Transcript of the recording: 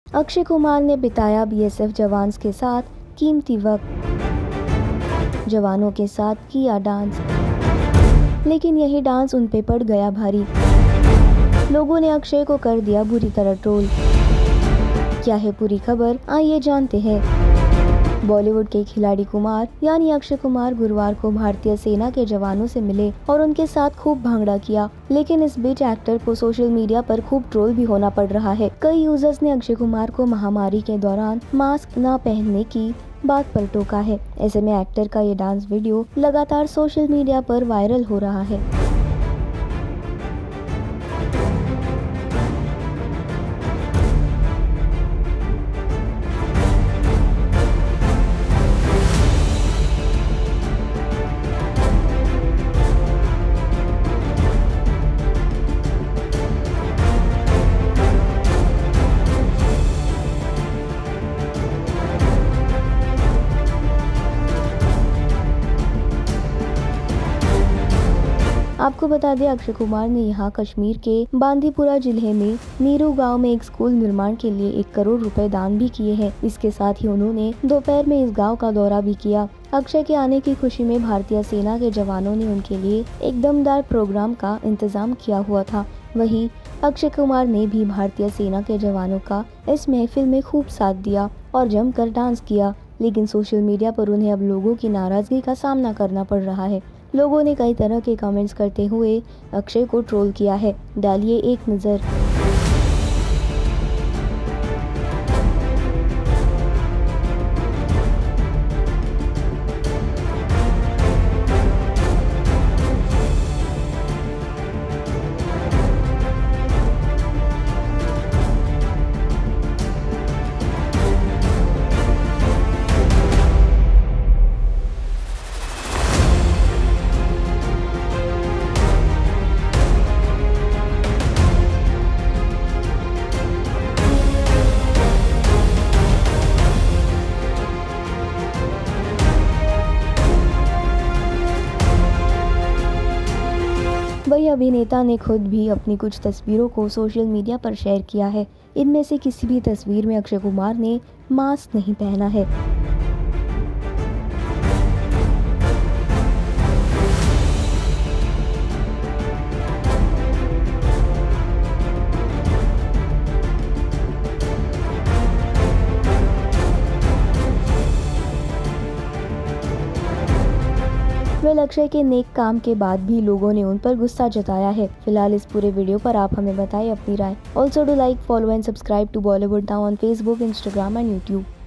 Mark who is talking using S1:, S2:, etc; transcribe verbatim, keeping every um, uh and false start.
S1: अक्षय कुमार ने बिताया बीएसएफ जवान के साथ कीमती वक्त, जवानों के साथ किया डांस, लेकिन यही डांस उन पे पड़ गया भारी। लोगों ने अक्षय को कर दिया बुरी तरह ट्रोल। क्या है पूरी खबर, आइए जानते हैं। बॉलीवुड के खिलाड़ी कुमार यानी अक्षय कुमार गुरुवार को भारतीय सेना के जवानों से मिले और उनके साथ खूब भांगड़ा किया, लेकिन इस बीच एक्टर को सोशल मीडिया पर खूब ट्रोल भी होना पड़ रहा है। कई यूजर्स ने अक्षय कुमार को महामारी के दौरान मास्क न पहनने की बात पर टोका है। ऐसे में एक्टर का ये डांस वीडियो लगातार सोशल मीडिया पर वायरल हो रहा है। आपको बता दें, अक्षय कुमार ने यहाँ कश्मीर के बांदीपुरा जिले में नीरू गांव में एक स्कूल निर्माण के लिए एक करोड़ रुपए दान भी किए हैं। इसके साथ ही उन्होंने दोपहर में इस गांव का दौरा भी किया। अक्षय के आने की खुशी में भारतीय सेना के जवानों ने उनके लिए एक दमदार प्रोग्राम का इंतजाम किया हुआ था। वहीं अक्षय कुमार ने भी भारतीय सेना के जवानों का इस महफिल में खूब साथ दिया और जमकर डांस किया, लेकिन सोशल मीडिया पर उन्हें अब लोगों की नाराजगी का सामना करना पड़ रहा है। लोगों ने कई तरह के कमेंट्स करते हुए अक्षय को ट्रोल किया है। डालिए एक नज़र। वही अभिनेता ने खुद भी अपनी कुछ तस्वीरों को सोशल मीडिया पर शेयर किया है। इनमें से किसी भी तस्वीर में अक्षय कुमार ने मास्क नहीं पहना है। वेल, अक्षय के नेक काम के बाद भी लोगों ने उन पर गुस्सा जताया है। फिलहाल इस पूरे वीडियो पर आप हमें बताएं अपनी राय। Also do like, follow and subscribe to Bollywood now on Facebook, Instagram and YouTube.